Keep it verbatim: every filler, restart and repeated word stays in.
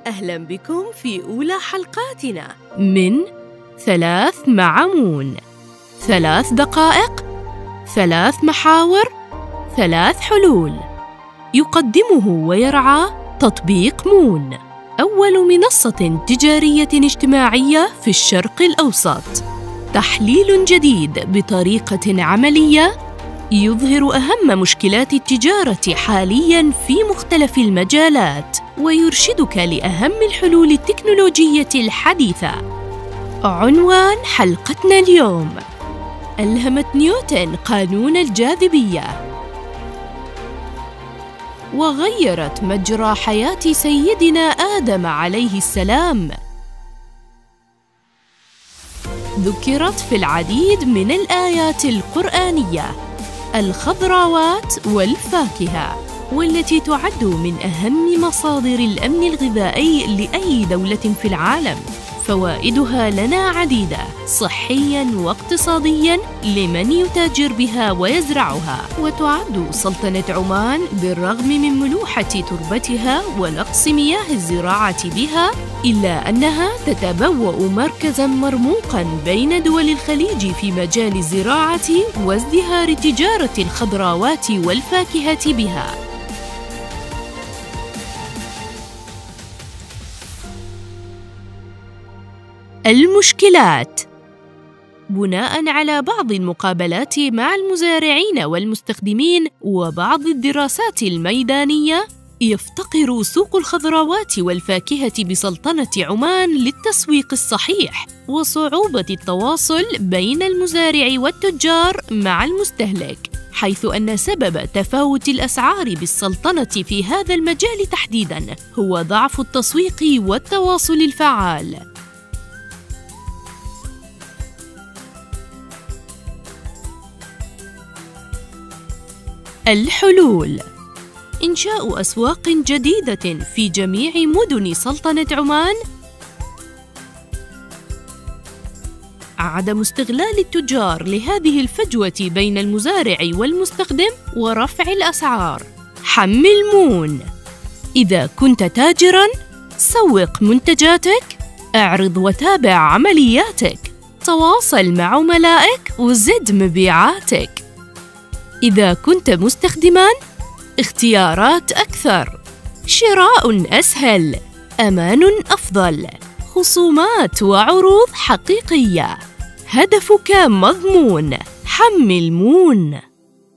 أهلاً بكم في أولى حلقاتنا من ثلاث مع مون. ثلاث دقائق، ثلاث محاور، ثلاث حلول. يقدمه ويرعاه تطبيق مون، أول منصة تجارية اجتماعية في الشرق الأوسط. تحليل جديد بطريقة عملية يظهر أهم مشكلات التجارة حالياً في مختلف المجالات، ويرشدك لأهم الحلول التكنولوجية الحديثة. عنوان حلقتنا اليوم: ألهمت نيوتن قانون الجاذبية، وغيرت مجرى حياة سيدنا آدم عليه السلام. ذكرت في العديد من الآيات القرآنية الخضروات والفاكهة، والتي تعد من أهم مصادر الأمن الغذائي لأي دولة في العالم. فوائدها لنا عديدة صحياً واقتصادياً لمن يتاجر بها ويزرعها. وتعد سلطنة عمان بالرغم من ملوحة تربتها ونقص مياه الزراعة بها، إلا أنها تتبوأ مركزاً مرموقاً بين دول الخليج في مجال الزراعة وازدهار تجارة الخضروات والفاكهة بها. المشكلات: بناءً على بعض المقابلات مع المزارعين والمستخدمين وبعض الدراسات الميدانية، يفتقر سوق الخضروات والفاكهة بسلطنة عمان للتسويق الصحيح وصعوبة التواصل بين المزارع والتجار مع المستهلك، حيث أن سبب تفاوت الأسعار بالسلطنة في هذا المجال تحديداً هو ضعف التسويق والتواصل الفعال. الحلول: إنشاء أسواق جديدة في جميع مدن سلطنة عمان، عدم استغلال التجار لهذه الفجوة بين المزارع والمستخدم، ورفع الأسعار. حمل مون: إذا كنت تاجراً، سوق منتجاتك، اعرض وتابع عملياتك، تواصل مع عملائك وزد مبيعاتك. إذا كنت مستخدماً، اختيارات أكثر، شراء أسهل، أمان أفضل، خصومات وعروض حقيقية. هدفك مضمون. حمل مون.